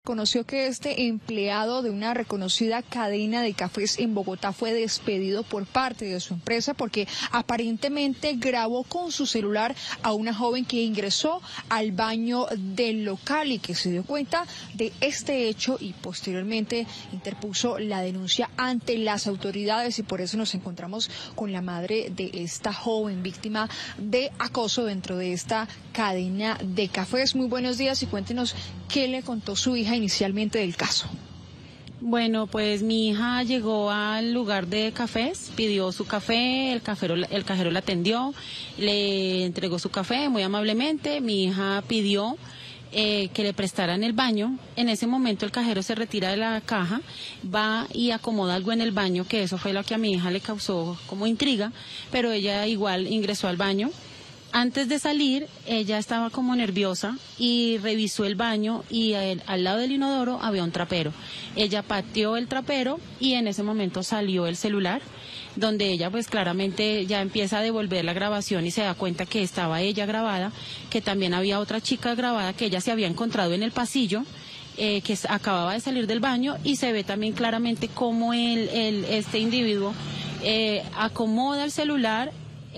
conoció que este empleado de una reconocida cadena de cafés en Bogotá fue despedido por parte de su empresa porque aparentemente grabó con su celular a una joven que ingresó al baño del local y que se dio cuenta de este hecho y posteriormente interpuso la denuncia ante las autoridades, y por eso nos encontramos con la madre de esta joven víctima de acoso dentro de esta cadena de cafés. Muy buenos días y cuéntenos qué le contó su hija inicialmente del caso. Bueno, pues mi hija llegó al lugar de cafés, pidió su café, el cajero la atendió, le entregó su café muy amablemente. Mi hija pidió que le prestaran el baño. En ese momento el cajero se retira de la caja, va y acomoda algo en el baño, que eso fue lo que a mi hija le causó como intriga, pero ella igual ingresó al baño. Antes de salir, ella estaba como nerviosa y revisó el baño y al lado del inodoro había un trapero. Ella pateó el trapero y en ese momento salió el celular, donde ella pues claramente ya empieza a devolver la grabación y se da cuenta que estaba ella grabada, que también había otra chica grabada que ella se había encontrado en el pasillo, que acababa de salir del baño, y se ve también claramente cómo este individuo acomoda el celular,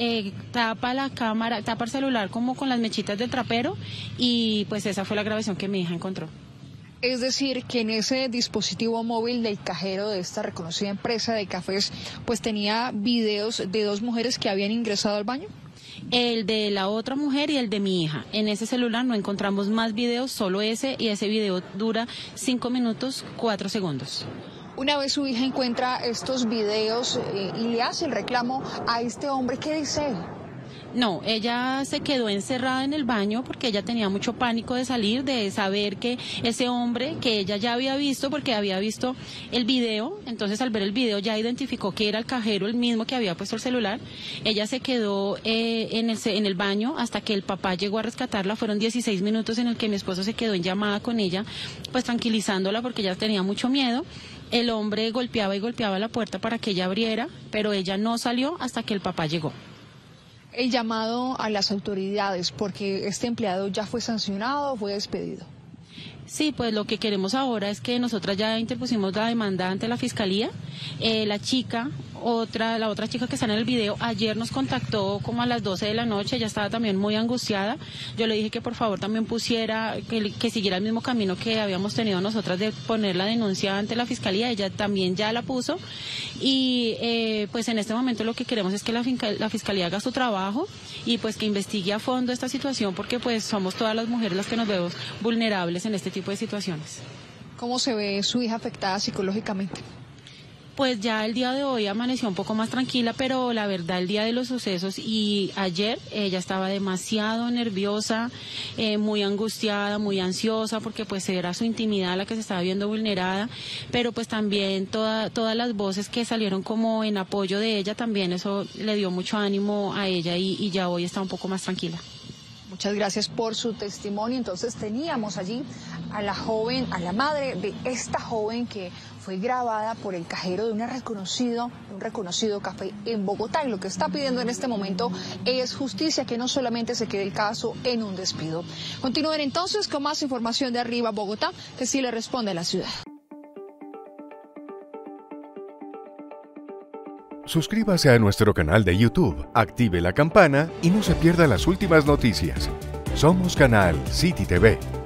tapa la cámara, tapa el celular como con las mechitas del trapero, y pues esa fue la grabación que mi hija encontró. Es decir, que en ese dispositivo móvil del cajero de esta reconocida empresa de cafés, pues tenía videos de dos mujeres que habían ingresado al baño. El de la otra mujer y el de mi hija. En ese celular no encontramos más videos, solo ese, y ese video dura 5 minutos 4 segundos. Una vez su hija encuentra estos videos y le hace el reclamo a este hombre, ¿qué dice él? No, ella se quedó encerrada en el baño porque ella tenía mucho pánico de salir, de saber que ese hombre que ella ya había visto, porque había visto el video, entonces al ver el video ya identificó que era el cajero, el mismo que había puesto el celular. Ella se quedó en el baño hasta que el papá llegó a rescatarla. Fueron 16 minutos en el que mi esposo se quedó en llamada con ella, pues tranquilizándola porque ella tenía mucho miedo. El hombre golpeaba y golpeaba la puerta para que ella abriera, pero ella no salió hasta que el papá llegó. El llamado a las autoridades, porque este empleado ya fue sancionado o fue despedido. Sí, pues lo que queremos ahora es que nosotras ya interpusimos la demanda ante la fiscalía. La otra chica que está en el video, ayer nos contactó como a las 12 de la noche, ella estaba también muy angustiada. Yo le dije que por favor también pusiera, que siguiera el mismo camino que habíamos tenido nosotras de poner la denuncia ante la fiscalía. Ella también ya la puso, y pues en este momento lo que queremos es que la fiscalía haga su trabajo y pues que investigue a fondo esta situación, porque pues somos todas las mujeres las que nos vemos vulnerables en este tipo de situaciones. ¿Cómo se ve su hija afectada psicológicamente? Pues ya el día de hoy amaneció un poco más tranquila, pero la verdad el día de los sucesos y ayer ella estaba demasiado nerviosa, muy angustiada, muy ansiosa, porque pues era su intimidad la que se estaba viendo vulnerada, pero pues también todas las voces que salieron como en apoyo de ella, también eso le dio mucho ánimo a ella y ya hoy está un poco más tranquila. Muchas gracias por su testimonio. Entonces teníamos allí a la joven, a la madre de esta joven que fue grabada por el cajero de un reconocido café en Bogotá, y lo que está pidiendo en este momento es justicia, que no solamente se quede el caso en un despido. Continúen entonces con más información de Arriba Bogotá, que sí le responde a la ciudad. Suscríbase a nuestro canal de YouTube, active la campana y no se pierda las últimas noticias. Somos Canal City TV.